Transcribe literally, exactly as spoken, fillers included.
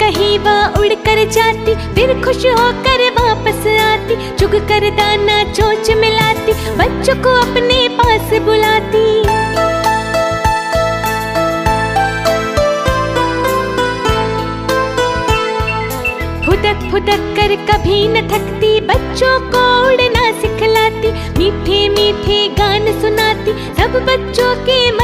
कहीं वह उड़ कर जाती, फिर खुश होकर वापस आती, चुग कर दाना चोंच मिलाती, बच्चों को अपने पास बुलाती। फुदक फुदक कर कभी न थकती, बच्चों को उड़ना सिखलाती, मीठे मीठे गान सुनाती, सब बच्चों के